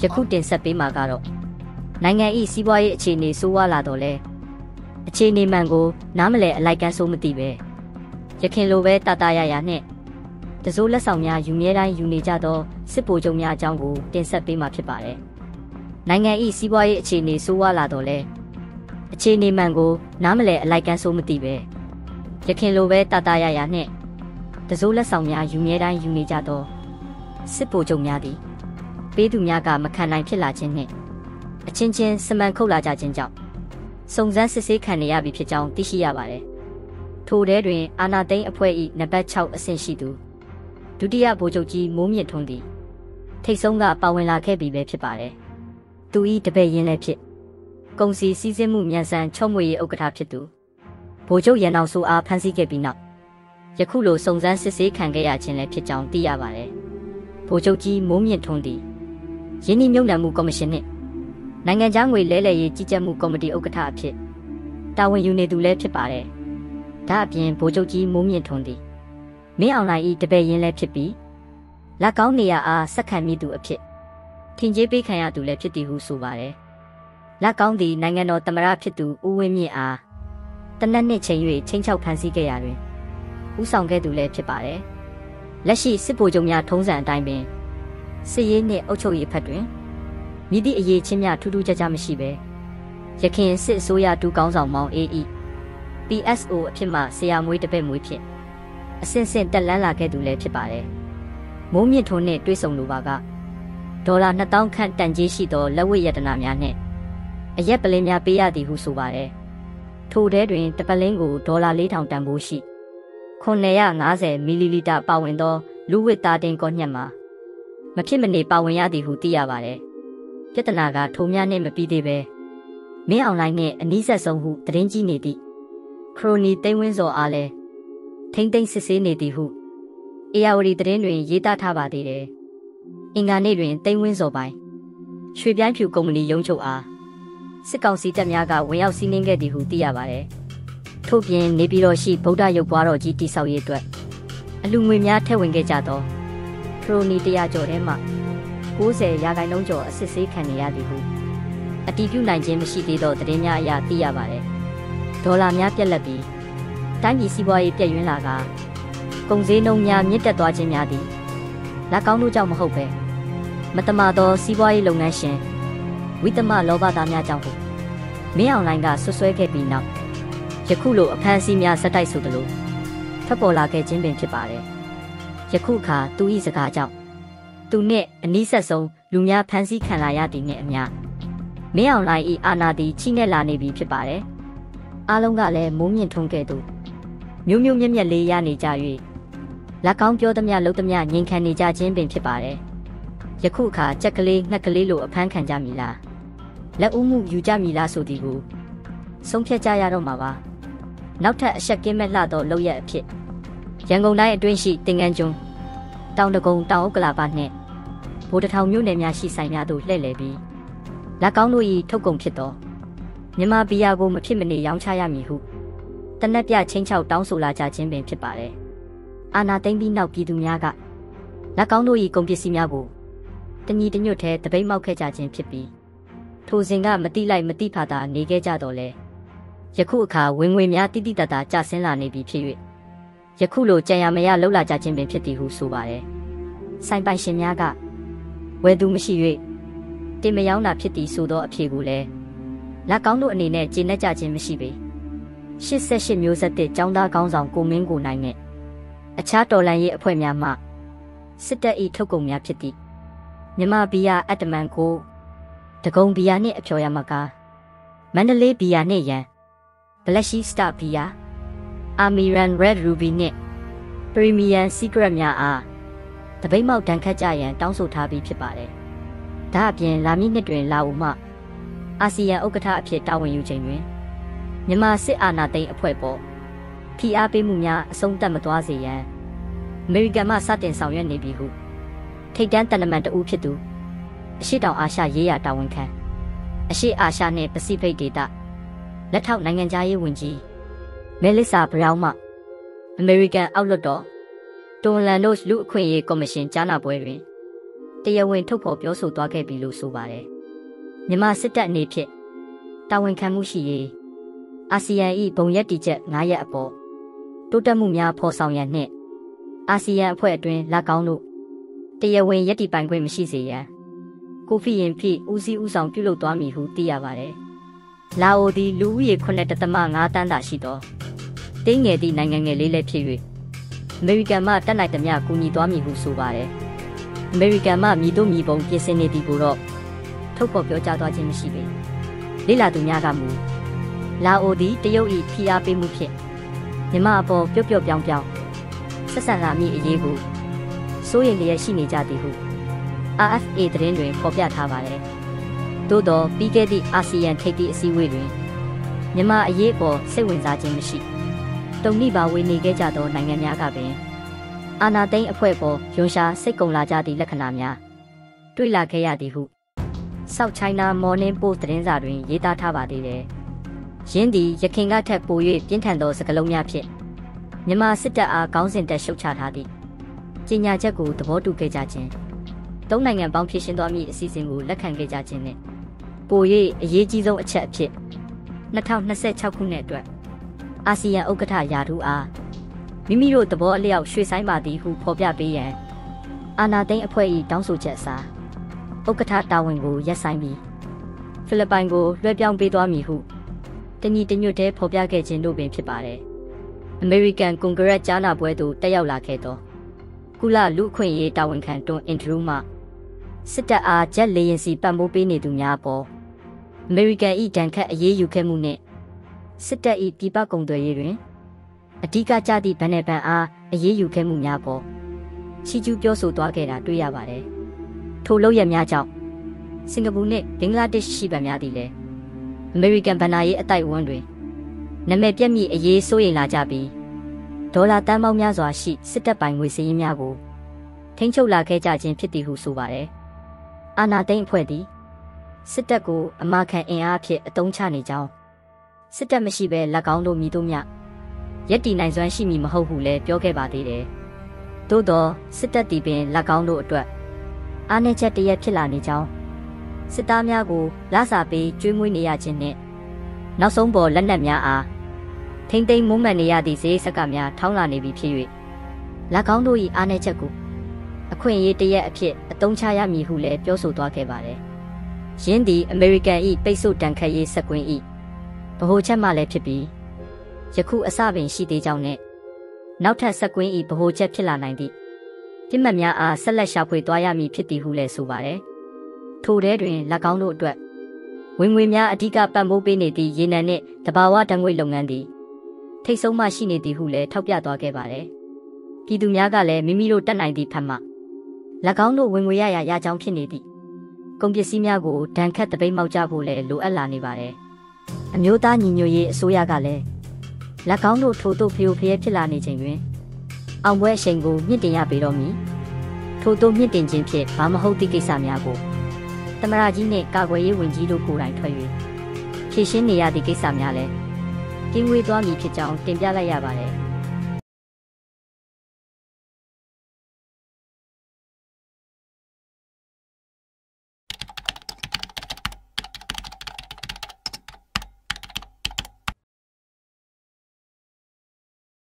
ယခုတင်ဆက်ပေးမှာကတော့နိုင်ငံ၏စီးပွားရေးအခြေအနေဆိုးဝါးလာတော့လဲအခြေအနေမှန်ကိုနားမလည်အလိုက်ကန်းဆိုးမသိပဲရခင်လိုပဲတာတာရရနဲ့တစိုးလက်ဆောင်များယူမြဲတိုင်းယူနေကြသောစစ်ဗိုလ်ချုပ်များအကြောင်းကိုတင်ဆက်ပေးမှာဖြစ်ပါတယ်နိုင်ငံ၏စီးပွားရေးအခြေအနေဆိုးဝါးလာတော့လဲအခြေအနေမှန်ကိုနားမလည်အလိုက်ကန်းဆိုးမသိပဲရခင်လိုပဲတာတာရရနဲ့တစိုးလက်ဆောင်များယူမြဲတိုင်းယူနေကြသောစစ်ဗိုလ်ချုပ်များသည်ပေးသူများကမခံနိုင်ဖြစ်လာခြင်းနှင့်အချင်းချင်းစမှန်ခုတ်လာကြခြင်းကြောင့်စုံစမ်းစစ်ဆေးခံနေရပြီဖြစ်ကြောင်းသိရှိရပါတယ်ထိုထဲတွင်အာဏာသိမ်းအဖွဲ့၏နံပါတ်6အဆင့်ရှိသူဒုတိယဗိုလ်ချုပ်ကြီးမိုးမြင့်ထွန်းသည်ထိပ်ဆုံးကပါဝင်လာခဲ့ပြီပဲဖြစ်ပါတယ်သူ၏တပည့်ရင်းလည်းဖြစ်ကုန်စည်စည်းစိမ်မှုမြန်ဆန်ချော့မွေရေးဥက္ကဋ္ဌဖြစ်သူဗိုလ်ချုပ်ရန်အောင်စိုးအားဖမ်းဆီးခဲ့ပြီးနောက်ယခုလိုစုံစမ်းစစ်ဆေးခံခဲ့ရခြင်းလည်းဖြစ်ကြောင်းသိရပါတယ်ဗိုလ်ချုပ်ကြီးမိုးမြင့်ထွန်းသည်ရင်းနှီးမြှုပ်နှံမှုကော်မရှင်နှင့်နိုင်ငံခြားငွေလဲလှယ်ရေးကြီးကြပ်မှုကော်မတီဥက္ကဋ္ဌအဖြစ်တာဝန်ယူနေသူလည်းဖြစ်ပါတယ်ဒါအပြင်ဗိုလ်ချုပ်ကြီးမိုးမြင့်ထွန်းသည်မင်းအောင်လှိုင်၏တပည့်ရင်းလည်းဖြစ်ပြီးလက်ကောင်းနေရအားဆက်ခံမိသူအဖြစ်ထင်ကြေးပေးခံရသူလည်းဖြစ်သည်ဟုဆိုပါတယ်လက်ကောင်းသည်နိုင်ငံတော်သမ္မတဖြစ်သူဦးဝင်းမြင့်အားတနက်နှစ်ချိန်၍ချင်းချောက်ဖမ်းဆီးခဲ့ရာတွင်ဦးဆောင်ခဲ့သူလည်းဖြစ်ပါတယ်လက်ရှိစစ်ဗိုလ်ချုပ်များထုံးစံအတိုင်းပင်စစ်ရေးနှင့်အုပ်ချုပ်ရေးဖက်တွင်မြစ်သည့်အရေးချင်းများထူးထူးခြားခြားမရှိပဲရခင်စစ်အစိုးရဒုကောင်းဆောင်မောင် AE PSO အဖြစ်မှဆရာမွေးတပည့်မွေးဖြစ်အဆင့်ဆင့်တက်လန်းလာခဲ့သူလည်းဖြစ်ပါတယ်မိုးမြင့်ထွန်းနှင့်တွေ့ဆုံလိုပါကဒေါ်လာ2000ခန့်တန်ကြေးရှိသောလက်ဝတ်ရတနာများနှင့်အရက်ပလင်းများပေးရသည်ဟုဆိုပါတယ်ထိုထဲတွင်တပလင်းကိုဒေါ်လာ4000တန်ဖိုးရှိ950မီလီလီတာပါဝင်သောလူဝတ်သားတင်ကောညက်မှာမဖြစ်မနေပါဝင်ရသည်ဟုသိရပါတယ်ပြဿနာကထုံများနှင့်မပြီးသေးပဲမင်းအောင်လှိုင်နှင့်အနီးဆက်ဆုံးဟုသတင်းကြီးနေသည့်ခရိုနီသိန်းဝင်းစောအားလည်းထိမ့်သိမ့်စစ်ဆေးနေသည်ဟုအေယာဝတီသတင်းတွင်ရေးသားထားပါသေးတယ်အင်္ဂါနေ့တွင်သိန်းဝင်းစောပိုင်ရွှေပြိုင်းဖြူကုမ္ပဏီရုံးချုပ်အားစစ်ကောင်စီတပ်များကဝင်ရောက်စီးနင်းခဲ့သည်ဟုသိရပါတယ်ထို့ပြင်နေပြည်တော်ရှိဗုဒ္ဓရုပ်ပွားတော်ကြီးတိဆောက်ရေးအတွက်အလူငွေများထည့်ဝင်ခဲ့ကြသောခရိုနီ100ကျော်ထဲမှ90%ကျော်အစစ်ဆေးခံနေရသည်ဟုအတည်ပြုနိုင်ခြင်းမရှိသေးသောသတင်းများအရသိရပါတယ်ဒေါ်လာများပြက်လက်ပြီးတိုင်းပြည်စီးပွားရေးပြည့်ယွင်းလာကကုန်စည်နှုန်းများမြင့်တက်သွားခြင်းများသည်လက်ကောင်းတို့ကြောင့်မဟုတ်ပဲမတမာသောစီးပွားရေးလုပ်ငန်းရှင်ဝိသမလောဘသားများကြောင့်ဟုမင်းအောင်လှိုင်ကဆွဆွဲခဲ့ပြီးနောက်ယခုလိုအဖမ်းအဆီးများဇက်တိုက်ဆိုသလိုထွက်ပေါ်လာခဲ့ခြင်းပင်ဖြစ်ပါတယ်ယခုအခါသူ၏စကားကြောင့်သူနှင့်အနီးဆက်ဆုံးလူများဖမ်းဆီးခံလာရသည်နှင့်အမျှမင်းအောင်လှိုင်၏အာဏာသည်ချိနဲ့လာနေပြီဖြစ်ပါတယ်အားလုံးကလည်းမိုးမြင့်ထွန်းကဲ့သို့မျိုးမျိုးမြက်မြက်လေးရနေကြ၍လက်ကောင်းပြောသမျှလုပ်သမျှငြိမ်ခံနေကြခြင်းပင်ဖြစ်ပါတယ်ယခုအခါကြက်ကလေးငှက်ကလေးလိုအဖမ်းခံကြမည်လားလက်ဦးမှုယူကြမည်လားဆိုသည်ကိုဆုံးဖြတ်ကြရတော့မှာပါနောက်ထပ်အဆက်ကင်းမဲ့လှသောလောက်ရအဖြစ်ရန်ကုန်တိုင်းအတွင်းရှိတင်ငန်းကျွန်းတောင်တကုံတောင်ဥက္ကလာပနှင့်ဗိုလ်တထောင်မြို့နယ်များရှိဆိုင်များသို့လှည့်လည်ပြီးလက်ကောင်းတို့၏ထုတ်ကုန်ဖြစ်သောမြန်မာဘီယာကိုမဖြစ်မနေရောင်းချရမည်ဟုတနက်ပြချင်းချောက်တောင်းဆိုလာကြခြင်းပင်ဖြစ်ပါတယ်အာဏာသိမ်းပြီးနောက်ပြည်သူများကလက်ကောင်းတို့၏ကုန်ပစ္စည်းများကိုတညီတညွတ်ထဲတပိတ်မောက်ခဲ့ကြခြင်းဖြစ်ပြီးထိုစဉ်ကမတိလိုက်မတိဖာသာနေခဲ့ကြတော့လေယခုအခါဝင်ငွေများတိတိတတ်တာကျဆင်းလာနေပြီဖြစ်၍ယခုလိုကြံရမရလှုပ်လာကြခြင်းပင်ဖြစ်သည်ဟုဆိုပါတယ်ဆိုင်ပိုင်ရှင်များကဝယ်သူမရှိ၍တင်မယောင်းတာဖြစ်သည်ဆိုသောအဖြေကိုလည်းလက်ကောင်းတို့အနေနဲ့ကျေနပ်ကြခြင်းမရှိပေ88မျိုးဆက်တဲ့ចောင်းသားကောင်းဆောင်ကိုမင်းကိုနိုင်နဲ့အခြားတော်လှန်ရေးအဖွဲ့များမှစစ်တပ်၏ထုတ်ကုန်များဖြစ်သည့်မြန်မာဘီယာအတ္တမန်ကိုဒဂုံဘီယာနှင့်အဖျော်ရမကားမန္တလေးဘီယာနှင့်ရန်ဘလက်ရှိစတာဘီယာအာမီရန် Red Ruby နှင့် Premium Secret များအားတပိတ်မောက်တန်ခတ်ကြရန်တောင်းဆိုထားပြီးဖြစ်ပါတယ်ဒါအပြင်လာမည့်နှစ်တွင်လာဦးမှအာဆီယံဥက္ကဋ္ဌအဖြစ်တာဝန်ယူချိန်တွင်မြန်မာစစ်အာဏာသိမ်းအဖွဲ့ပေါ်ဖိအားပေးမှုများအဆုံးသတ်မသွားစေရန်အမေရိကန်မှစတင်ဆောင်ရွက်နေပြီဟုထိပ်တန်းတန်တမန်တဦးဖြစ်သူအရှေ့တောင်အာရှရေးရာတာဝန်ခံအရှေ့အာရှနှင့်ပစိဖိတ်ဒေသလက်ထောက်နိုင်ငံသားရေးဝန်ကြီးမဲလစ်ဆာဘရောင်းမှအမေရိကန်အောက်လွှတ်တော်တိုလန်ဒိုလူအခွင့်အရေးကော်မရှင်ကြားနာပွဲတွင်တရားဝင်ထုတ်ဖော်ပြောဆိုသွားခဲ့ပြီလို့ဆိုပါတယ်မြန်မာစစ်တပ်အနေဖြင့်တာဝန်ခံမှုရှိရေးအာဆီယံ၏ဘုံရပ်တည်ချက်9ရပ်အပေါ်တိုးတက်မှုများဖော်ဆောင်ရန်နှင့်အာဆီယံအဖွဲ့အတွင်းလက်ကောင်းတို့တရားဝင်ရပ်တည်ပိုင်ခွင့်မရှိစေရန်ကိုဖီရင်ဖိဦးစီးဦးဆောင်ပြုလုပ်သွားမည်ဟုသိရပါတယ်လာအိုသည်လူဦးရေ9.5 တန်းသာရှိသောတင်းငယ်သည့်နိုင်ငံငယ်လေးလည်းဖြစ်၍အမေရိကန်မှတက်နိုင်သမျှကူညီသွားမည်ဟုဆိုပါတယ်အမေရိကန်မှမြည်တို့မြည်ပုံပြင်ဆင်နေသည်ကိုတော့ထုတ်ဖော်ပြောကြားသွားခြင်းမရှိပေလေ့လာသူများကမူလာအိုသည်တရုတ်၏ဖိအားပေးမှုဖြင့်မြန်မာအပေါ်ပျော့ပျော့ပြောင်းပြောင်းဆက်ဆံလာမည့်အရေးကိုစိုးရိမ်လျက်ရှိနေကြသည်ဟု RFA သတင်းတွင်ဖော်ပြထားပါတယ်သို့သောပြီးခဲ့သည့်အာဆီယံထိပ်သီးအစည်းအဝေးတွင်မြန်မာအရေးပေါ်စိတ်ဝင်စားခြင်းမရှိတုံ့နှိပါဝေနေခဲ့ကြသောနိုင်ငံများကပင်အာဏာသိမ်းအဖွဲ့ပေါ်ယွန်ရှာစိတ်ကုံလာကြသည့်လက္ခဏာများတွေ့လာခဲ့ရသည်ဟု South China Morning Post သတင်းစာတွင်ရေးသားထားပါသေးတယ်။ယင်းသည်ရခိုင်ကထက်ပို၍ပြင်းထန်သောစကားလုံးများဖြင့်မြန်မာစစ်တပ်အားခေါင်းစဉ်တက်ရှုတ်ချထားသည့်ကြေညာချက်ကိုသဘောတူခဲ့ကြခြင်းသုံးနိုင်ငံပေါင်းဖြစ်ရှင်းသွားမည့်အစီအစဉ်ကိုလက်ခံခဲ့ကြခြင်းနှင့်ပို၍အရေးကြီးဆုံးအချက်အဖြစ်2026ခုနှစ်အတွက်အာဆီယံဥက္ကဋ္ဌရာထူးအားမိမိတို့သဘောအလျောက်ရွှေ့ဆိုင်းပါသည်ဟုဖော်ပြပေးရန်အာဏာသိမ်းအဖွဲ့၏တောင်းဆိုချက်အစားဥက္ကဋ္ဌတာဝန်ကိုရပ်ဆိုင်းပြီးဖိလစ်ပိုင်ကိုလွှဲပြောင်းပေးသွားမည်ဟုတညီတညွတ်တည်းဖော်ပြခဲ့ခြင်းတို့ပင်ဖြစ်ပါတယ်။အမေရိကန်ကွန်ဂရက်ကြားနာပွဲသို့တက်ရောက်လာခဲ့သောကုလလူအခွင့်အရေးတာဝန်ခံတွန်းအင်ဒရူးမှစစ်တပ်အားဂျက်လေယာဉ်စီပတ်မိုးပေးနေသူများပေါ်အမေရိကန်၏ဒဏ်ခတ်အရေးယူခဲ့မှုနှင့်စစ်တပ်၏ပြည်ပကုန်သွယ်ရေးတွင်အဓိကကျသည့်ဗန်နယ်ဘန်အားအရေးယူခဲ့မှုများပေါ်ချီးကျူးပြောဆိုသွားခဲ့တာတွေ့ရပါတယ်။ထိုလုပ်ရများကြောင့်စင်ကာပူနှင့်ဘင်္ဂလားဒေ့ရှ်ရှိဗန်များသည်လည်းအမေရိကန်ဗဏ္ဍာရေးအတိုက်အဝန်းတွင်နာမည်ပြက်မိအရေးစိုးရိမ်လာကြပြီးဒေါ်လာတန်ပေါင်းများစွာရှိစစ်တပ်ပိုင်ငွေစည်းရင်းများကိုထိန်းချုပ်လာခဲ့ကြခြင်းဖြစ်သည်ဟုဆိုပါတယ်။အာဏာသိမ်းအဖွဲ့သည်စစ်တပ်ကိုအမာခံအင်အားဖြင့်အသုံးချနေကြောင်းစစ်တပ်မရှိဘဲလက်ကောင်းတို့မြည်တို့မြရက်တီနိုင်စွမ်းရှိမည်မဟုတ်ဟုလည်းပြောခဲ့ပါသေးတယ်။သို့သောစစ်တပ်တီပင်လက်ကောင်းတို့အတွက်အားနည်းချက်တရက်ဖြစ်လာနေကြောင်းစစ်သားများကိုလစာပေးကျွေးမွေးနေရခြင်းနှင့်နောက်ဆုံးပေါ်လက်နက်များအားထိမ့်သိမ်းမုန်းမှန်နေရသည့်ဈေးဆက်ကများထောင်းလာနေပြီဖြစ်၍လက်ကောင်းတို့၏အားနည်းချက်ကိုအခွင့်အရေးတရက်အဖြစ်အသုံးချရမည်ဟုလည်းပြောဆိုသွားခဲ့ပါတယ်။ယင်းသည်အမေရိကန်၏ပိတ်ဆို့တန်ခတ်ရေးစက်ကွင်း၏ဗဟိုချက်မှလည်းဖြစ်ပြီးယခုအစပင်ရှိသေးကြောင်းနှင့်နောက်ထပ်စက်ကွင်း၏ဗဟိုချက်ဖြစ်လာနိုင်သည့်ပြစ်မှတ်များအားဆက်လက်ရှာဖွေသွားရမည်ဖြစ်သည်ဟုလည်းဆိုပါတယ်။ထိုထဲတွင်လက်ကောင်းတို့အတွက်ဝင်ငွေများအဓိကပံ့ပိုးပေးနေသည့်ရေနံနှင့်တဘာဝဓာတ်ငွေ့လုပ်ငန်းသည်ထိပ်ဆုံးမှရှိနေသည်ဟုလည်းထောက်ပြသွားခဲ့ပါတယ်။ပြည်သူများကလည်းမိမိတို့တတ်နိုင်သည့်ဖက်မှလက်ကောင်းတို့ဝင်ငွေရကြောင်းဖြစ်နေသည့်ကုန်ပစ္စည်းများကိုဒဏ်ခတ်တပိတ်မောက်ကြဖို့လည်းလိုအပ်လာနေပါတယ်။အမျိုးသားညီညွတ်ရေးအစိုးရကလည်းလက်ကောင်းတို့ထိုတို့ဖျို့ဖျဲဖြစ်လာနေချိန်တွင်အောင်ပွဲအရှိန်ကိုမြင့်တင်ရပေတော့မည်ထိုတို့မြင့်တင်ခြင်းဖြင့်ဘာမဟုတ်သည့်ကိစ္စများကိုသမ္မတကြီးနှင့်ကာကွယ်ရေးဝန်ကြီးတို့ကိုယ်တိုင်ထွက်၍ဖြည့်ရှင်းနေရသည့်ကိစ္စများလည်းကင်းဝေးသွားမည်ဖြစ်ကြောင်းတင်ပြလိုက်ရပါတယ်။